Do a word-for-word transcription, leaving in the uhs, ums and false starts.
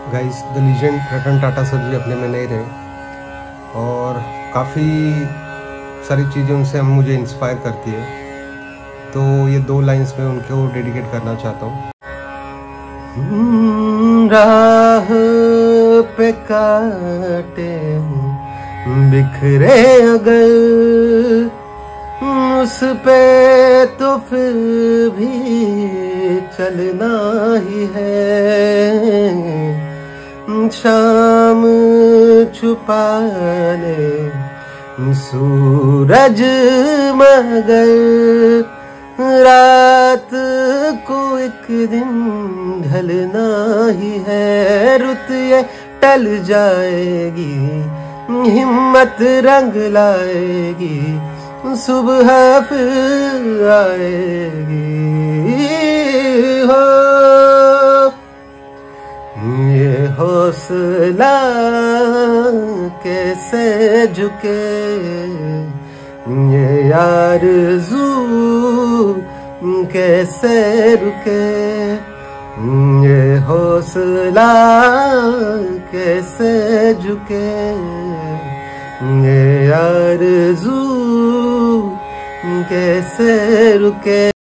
Guys the legend Ratan Tata sir ji अपने में नहीं रहे और काफ़ी सारी चीज़ें उनसे हम मुझे इंस्पायर करती है, तो ये दो लाइंस में उनको डेडिकेट करना चाहता हूँ। राह पे काटे बिखरे अगर उस पे तो फिर भी चलना ही है। शाम छुपा ले सूरज मगर रात को एक दिन ढलना ही है। रुत ये टल जाएगी, हिम्मत रंग लाएगी, सुबह फिर आएगी। हो ये हौसला कैसे झुके, ये आरज़ू कैसे रुके, ये हौसला कैसे झुके, ये आरज़ू कैसे रुके।